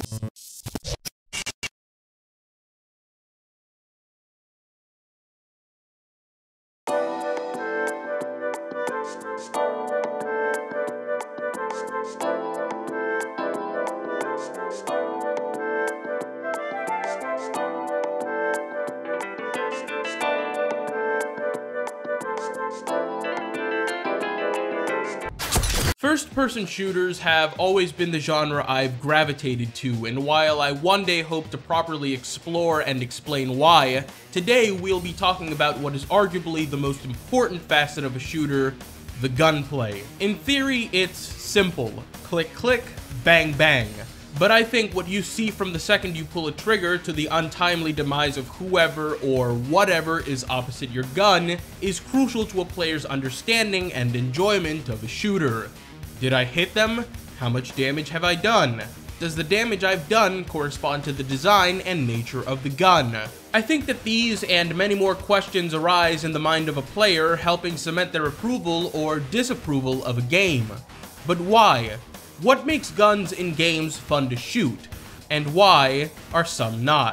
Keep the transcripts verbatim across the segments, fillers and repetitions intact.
First-person shooters have always been the genre I've gravitated to, and while I one day hope to properly explore and explain why, today we'll be talking about what is arguably the most important facet of a shooter, the gunplay. In theory, it's simple. Click, click, bang, bang. But I think what you see from the second you pull a trigger to the untimely demise of whoever or whatever is opposite your gun is crucial to a player's understanding and enjoyment of a shooter. Did I hit them? How much damage have I done? Does the damage I've done correspond to the design and nature of the gun? I think that these and many more questions arise in the mind of a player, helping cement their approval or disapproval of a game. But why? What makes guns in games fun to shoot? And why are some not?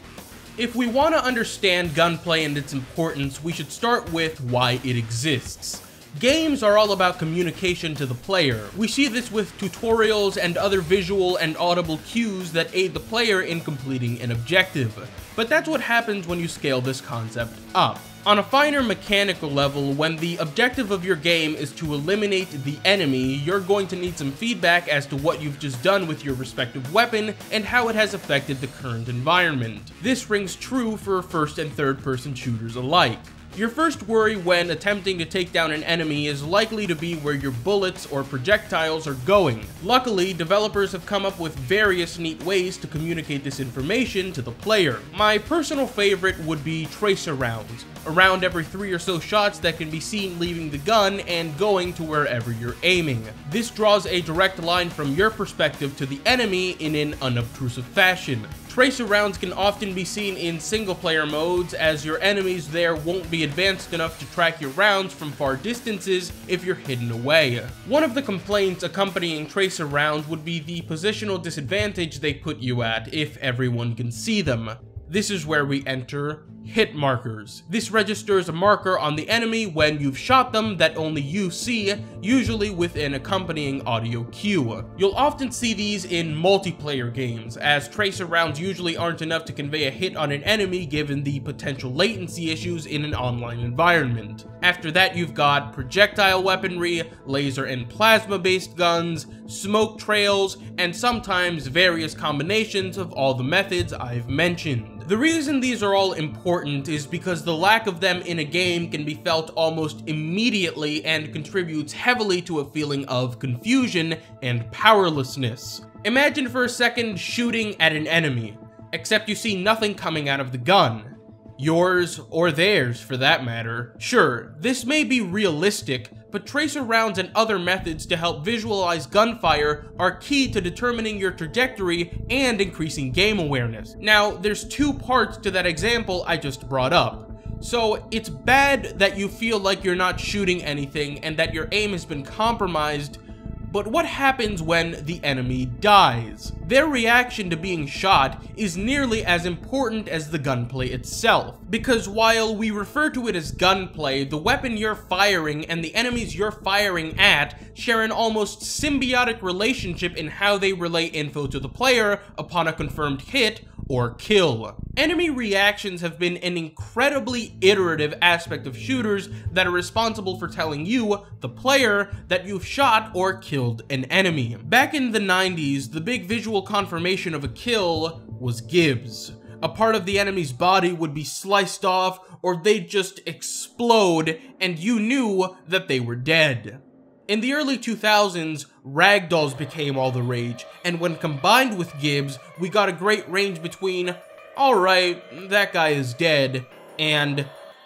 If we want to understand gunplay and its importance, we should start with why it exists. Games are all about communication to the player. We see this with tutorials and other visual and audible cues that aid the player in completing an objective. But that's what happens when you scale this concept up. On a finer mechanical level, when the objective of your game is to eliminate the enemy, you're going to need some feedback as to what you've just done with your respective weapon and how it has affected the current environment. This rings true for first and third person shooters alike. Your first worry when attempting to take down an enemy is likely to be where your bullets or projectiles are going. Luckily, developers have come up with various neat ways to communicate this information to the player. My personal favorite would be tracer rounds, around every three or so shots that can be seen leaving the gun and going to wherever you're aiming. This draws a direct line from your perspective to the enemy in an unobtrusive fashion. Tracer rounds can often be seen in single-player modes, as your enemies there won't be advanced enough to track your rounds from far distances if you're hidden away. One of the complaints accompanying tracer rounds would be the positional disadvantage they put you at if everyone can see them. This is where we enter hit markers. This registers a marker on the enemy when you've shot them that only you see, usually with an accompanying audio cue. You'll often see these in multiplayer games, as tracer rounds usually aren't enough to convey a hit on an enemy given the potential latency issues in an online environment. After that, you've got projectile weaponry, laser and plasma based guns, smoke trails, and sometimes various combinations of all the methods I've mentioned. The reason these are all important is because the lack of them in a game can be felt almost immediately and contributes heavily to a feeling of confusion and powerlessness. Imagine for a second shooting at an enemy, except you see nothing coming out of the gun. Yours, or theirs for that matter. Sure, this may be realistic, but tracer rounds and other methods to help visualize gunfire are key to determining your trajectory and increasing game awareness. Now, there's two parts to that example I just brought up. So, it's bad that you feel like you're not shooting anything and that your aim has been compromised, but what happens when the enemy dies? Their reaction to being shot is nearly as important as the gunplay itself, because while we refer to it as gunplay, the weapon you're firing and the enemies you're firing at share an almost symbiotic relationship in how they relay info to the player upon a confirmed hit or kill. Enemy reactions have been an incredibly iterative aspect of shooters that are responsible for telling you, the player, that you've shot or killed an enemy. Back in the nineties, the big visual confirmation of a kill was Gibbs. A part of the enemy's body would be sliced off, or they'd just explode, and you knew that they were dead. In the early two thousands, ragdolls became all the rage, and when combined with Gibbs, we got a great range between, alright, that guy is dead, and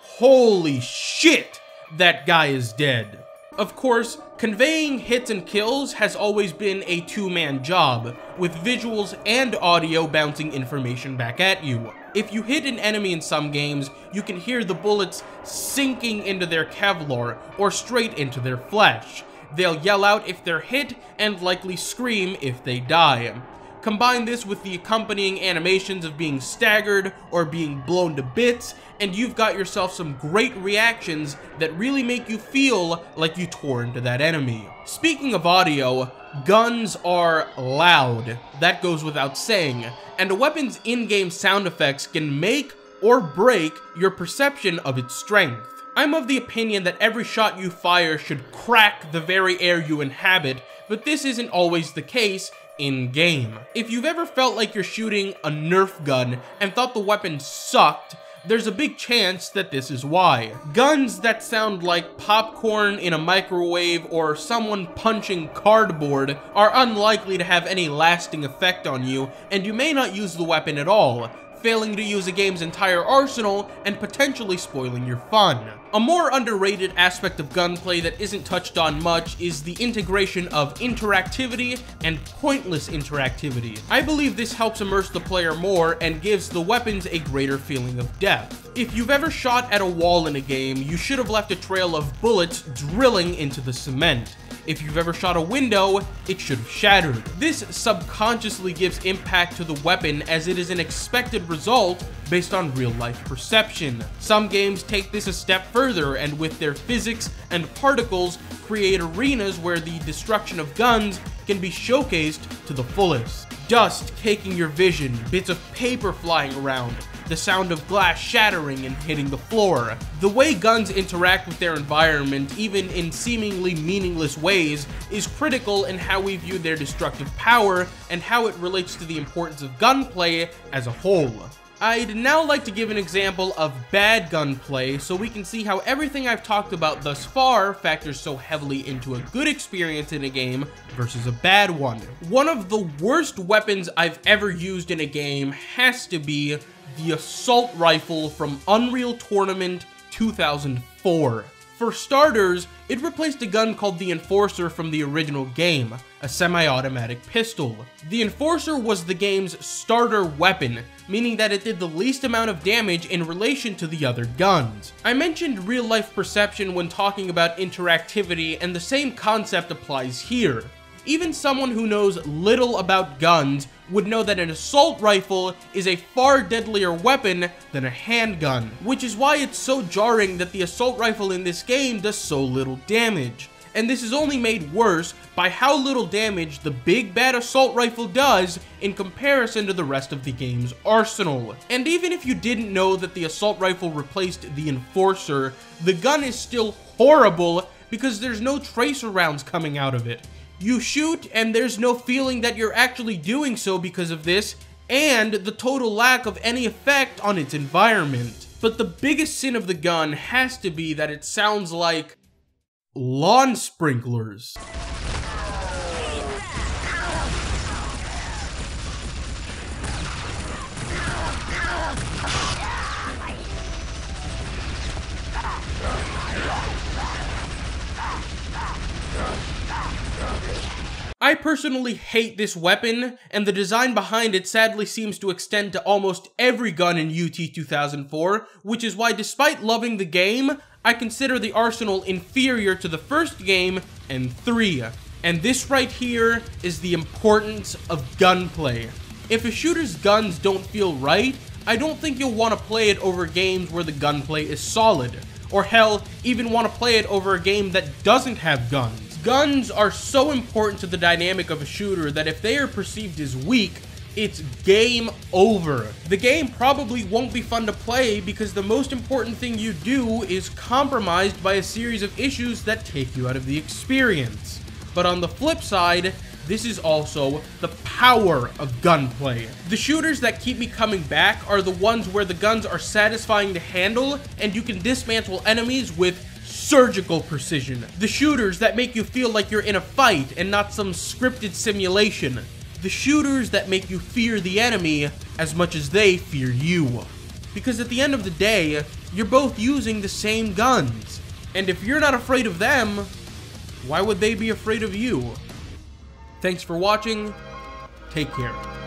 holy shit, that guy is dead. Of course, conveying hits and kills has always been a two-man job, with visuals and audio bouncing information back at you. If you hit an enemy in some games, you can hear the bullets sinking into their Kevlar or straight into their flesh. They'll yell out if they're hit and likely scream if they die. Combine this with the accompanying animations of being staggered or being blown to bits, and you've got yourself some great reactions that really make you feel like you tore into that enemy. Speaking of audio, guns are loud. That goes without saying, and a weapon's in-game sound effects can make or break your perception of its strength. I'm of the opinion that every shot you fire should crack the very air you inhabit, but this isn't always the case in-game. If you've ever felt like you're shooting a Nerf gun and thought the weapon sucked, there's a big chance that this is why. Guns that sound like popcorn in a microwave or someone punching cardboard are unlikely to have any lasting effect on you, and you may not use the weapon at all, failing to use a game's entire arsenal and potentially spoiling your fun. A more underrated aspect of gunplay that isn't touched on much is the integration of interactivity and pointless interactivity. I believe this helps immerse the player more and gives the weapons a greater feeling of depth. If you've ever shot at a wall in a game, you should have left a trail of bullets drilling into the cement. If you've ever shot a window, it should have shattered. This subconsciously gives impact to the weapon as it is an expected result based on real-life perception. Some games take this a step further and with their physics and particles create arenas where the destruction of guns can be showcased to the fullest. Dust caking your vision, bits of paper flying around, the sound of glass shattering and hitting the floor. The way guns interact with their environment, even in seemingly meaningless ways, is critical in how we view their destructive power and how it relates to the importance of gunplay as a whole. I'd now like to give an example of bad gunplay so we can see how everything I've talked about thus far factors so heavily into a good experience in a game versus a bad one. One of the worst weapons I've ever used in a game has to be the assault rifle from Unreal Tournament two thousand four. For starters, it replaced a gun called the Enforcer from the original game, a semi-automatic pistol. The Enforcer was the game's starter weapon, meaning that it did the least amount of damage in relation to the other guns. I mentioned real-life perception when talking about interactivity, and the same concept applies here. Even someone who knows little about guns would know that an assault rifle is a far deadlier weapon than a handgun, which is why it's so jarring that the assault rifle in this game does so little damage. And this is only made worse by how little damage the big bad assault rifle does in comparison to the rest of the game's arsenal. And even if you didn't know that the assault rifle replaced the Enforcer, the gun is still horrible because there's no tracer rounds coming out of it. You shoot and there's no feeling that you're actually doing so because of this, and the total lack of any effect on its environment. But the biggest sin of the gun has to be that it sounds like lawn sprinklers. I personally hate this weapon, and the design behind it sadly seems to extend to almost every gun in U T two thousand four, which is why despite loving the game, I consider the arsenal inferior to the first game and three. And this right here is the importance of gunplay. If a shooter's guns don't feel right, I don't think you'll want to play it over games where the gunplay is solid, or hell, even want to play it over a game that doesn't have guns. Guns are so important to the dynamic of a shooter that if they are perceived as weak, it's game over. The game probably won't be fun to play because the most important thing you do is compromised by a series of issues that take you out of the experience. But on the flip side, this is also the power of gunplay. The shooters that keep me coming back are the ones where the guns are satisfying to handle and you can dismantle enemies with surgical precision. The shooters that make you feel like you're in a fight and not some scripted simulation. The shooters that make you fear the enemy as much as they fear you. Because at the end of the day, you're both using the same guns. And if you're not afraid of them, why would they be afraid of you? Thanks for watching. Take care.